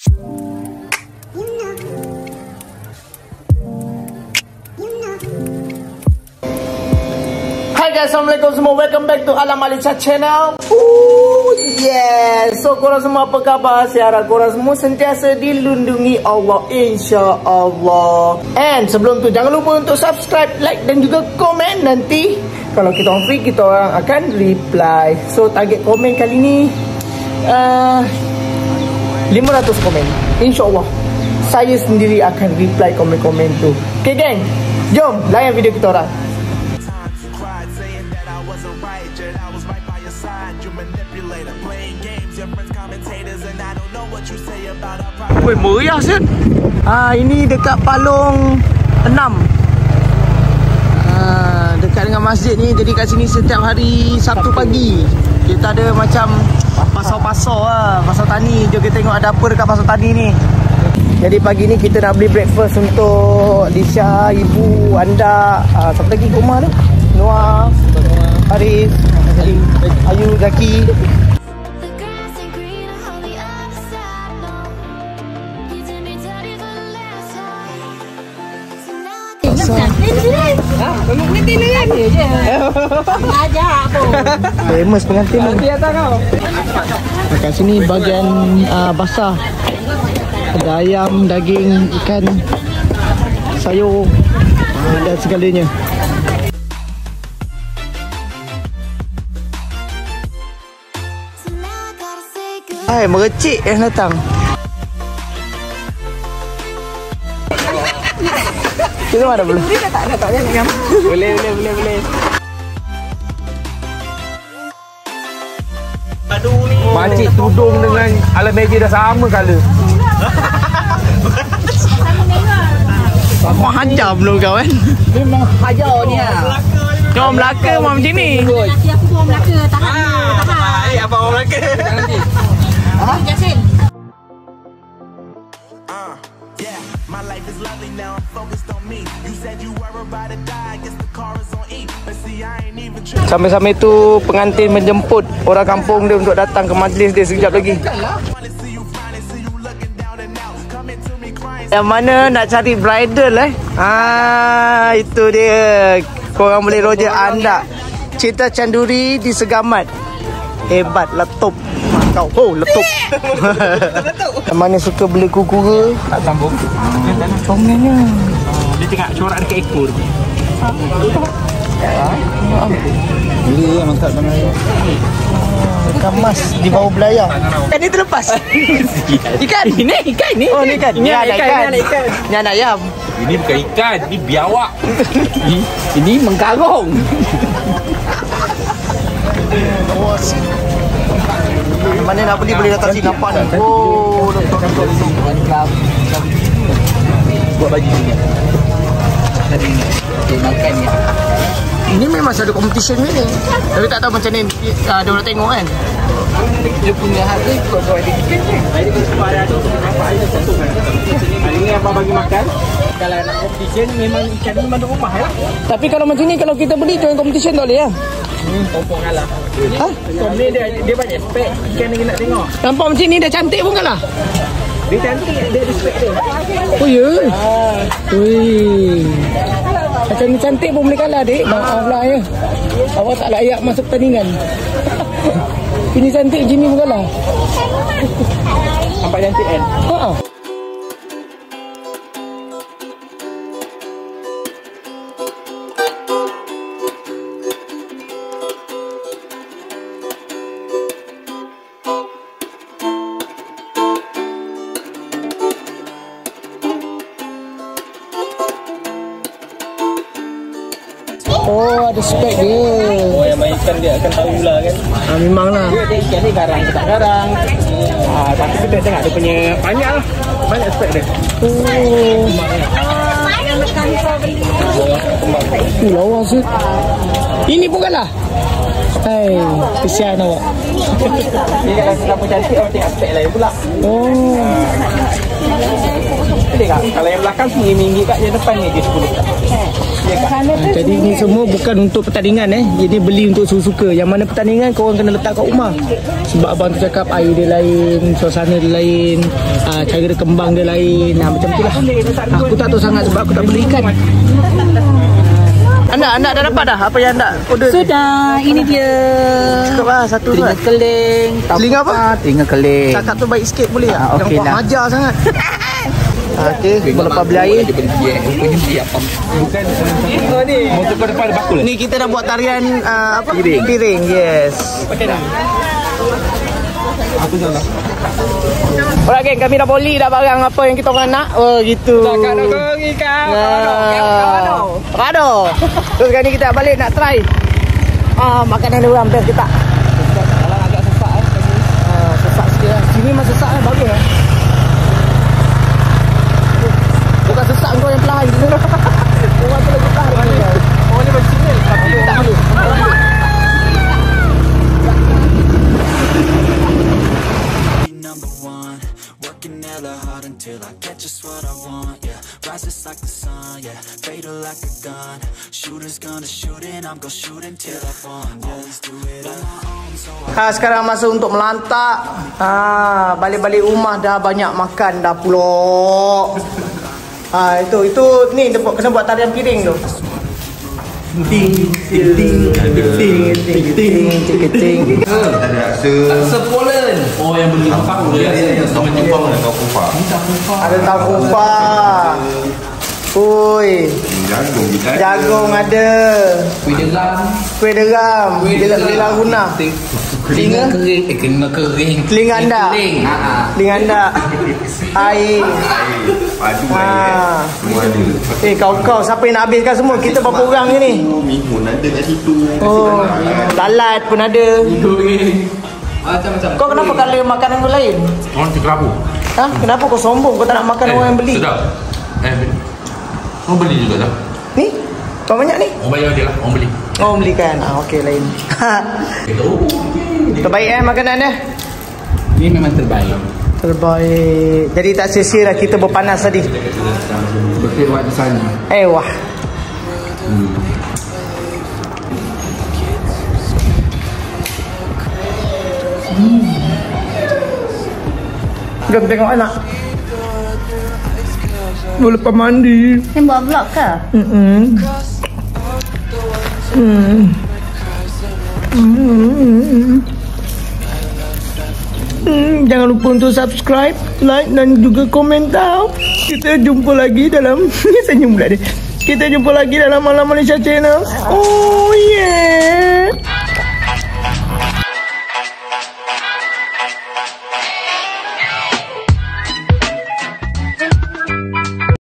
Hai guys, assalamualaikum semua. Welcome back to Alam Alicha channel. Yes. So korang semua apa khabar? Saya harap korang semua sentiasa dilindungi Allah, insya-Allah. And sebelum tu jangan lupa untuk subscribe, like dan juga komen. Nanti kalau kita orang free, kita orang akan reply. So target komen kali ni 500 komen. InsyaAllah saya sendiri akan reply komen-komen tu. Okay geng, jom layan video kita orang. Weh, meriah Syed. Ini dekat Palong 6. Dekat dengan masjid ni. Jadi kat sini setiap hari Sabtu pagi kita ada macam pasar-pasar lah, pasar tani. Jom kita tengok ada apa dekat pasar tani ni. Jadi pagi ni kita nak beli breakfast untuk Lisha, ibu, anda, siapa lagi kat rumah tu? Noah, Haris, Ayu, Zaki. Pengantin ni ada je. Ngajak pun. Famous pengantin ni. Nanti atas kau. Kat sini bahagian basah. Ada ayam, daging, ikan, sayur dan segalanya. Hai, merecik yang datang. Kita mana belum? Tak jangan. Boleh. Makcik tudung dengan alam meja dah sama colour. Kau hajar belum kau kan? Memang hajar ni lah. Kau Melaka memang macam ni. Nanti aku bawa Melaka. Tahan. Abang orang Melaka. Jasin. My life is lovely now, I'm focused on me. You said you were about to die, I guess the car is on E. But see, I ain't even tripping. Sambil-sambil tu pengantin menjemput orang kampung dia untuk datang ke majlis dia sekejap lagi. Yang mana nak cari bridal itu dia. Korang boleh roja anda. Cinta Canduri di Segamat. Hebat, letup. Kau, letup. Yang mana suka beli kuku Tak sambung. comelnya. Dia tengok corak dekat ekor. Bila mantap sana. Ikan mas di bawah belayar. Ikan ni terlepas. Ikan ni. Oh, ni ikan. Ini ikan. Ini anak ayam. Ini bukan ikan, ini biawak. Ini mengkarong. Mana nak beli boleh datang sini nampak ni. Oh, betul. Buat baju ni. Tadi dia makan ni. Ini memang satu competition ni. Tapi tak tahu macam ni dia orang tengok kan. Dia punya harga ikut buat dia ikan ni. Hari ni semua ada satu. Hari ni abang bagi makan. Kalau nak competition memang ikan ni memang duduk rumah ya. Tapi kalau macam ni kalau kita beli join competition tak boleh ya? Pompong kalah. Som ni dia banyak spek. Ikan ni nak tengok. Nampak macam ni dah cantik pun kalah. Dia cantik, dia ada spek dia. Oh ya? Wih. Macam ni cantik pun boleh kalah dik. Maaf lah ya. Awak tak layak masuk pertandingan. Ini cantik Jimmy pun kalah. Nampak cantik kan? Haa. Oh, ada spek dia. Oh, yang main ikan dia akan tahu lah kan. Memanglah. Dia ikan ni garang ke tak garang. Tapi kita tengok dia punya banyak lah. Banyak spek dia. Oh. Lawa sih. Ini pun kalah. Hai, kesian awak. Dia kalau kenapa cantik orang tengok spek lain pula. Oh. Boleh tak? Kalau yang belakang RM10 kat yang depan ni dia RM10. Jadi ini semua bukan untuk pertandingan Ini beli untuk suka-suka. Yang mana pertandingan korang kena letak kat rumah. Sebab abang tu cakap air dia lain, suasana dia lain, cara dia kembang dia lain. Macam tu lah. Aku tak tahu sangat sebab aku tak beli ikan. Anak dah dapat dah apa yang anda order? Sudah, ini dia. Cakap lah satu Telinga kan. keling. Telinga apa? Telinga keling. Cakap tu baik sikit boleh tak? Okey Jangan lah. buat majar sangat. Okey, lepas beli air. Motor pada depan bakul. Ni kita dah buat tarian apa? Piring. Yes. Aku salah. Alright geng, kami dah boli dah barang apa yang kita orang nak. Oh gitu. Kado. Terus kali ni kita balik nak try. Makanan dia orang best kita. Kalau agak sesak Sesak sikit lah. Sini memang sesak lah, bagus lah. Bukan sesak kau yang perlahan. Orang tu lagi perlahan. Oh ni macam sini. Tak boleh. Number one, working hella hard until I get just what I want, yeah. Rises like the sun, yeah. Fatal like a gun. Shooters gonna shoot and I'm gonna shoot until I fall. Always do it on my own, so Sekarang masa untuk melantak. Balik-balik rumah dah banyak makan dah pulak. Itu ni dia kena buat tarian piring tu. Ting. Rasa Poland. Oh yang beli tahu dia. Ada tahu kupa. Oi. Jagung ada. Kuih deram. Bila guna. Telinga kering. Telinga anda. Telinga anda. Air. Padu air semua ada. Kau siapa yang nak habiskan semua? Kita berapa orang ni? Mihun ada kat situ. Lalat pun ada. Macam-macam. Kau kenapa kala makanan kau lain? Orang kerabu. Kenapa kau sombong? Kau tak nak makan orang yang beli? Sedap. Orang beli juga dah. Ni? Kau banyak ni? Orang bayar dia lah. Orang beli. Oh belikan. Okey lain. Terbaik makanan dia? Ini memang terbaik. Terbaik. Jadi tak sia-sia lah kita berpanas tadi. Betul buat di sana. Wah. Jom tengok anak. Lepas mandi. Yang buat vlog ke? Jangan lupa untuk subscribe, like dan juga komen tau. Kita jumpa lagi dalam senyum pula dia. Kita jumpa lagi dalam Malam Malaysia Channel. Oh yeah.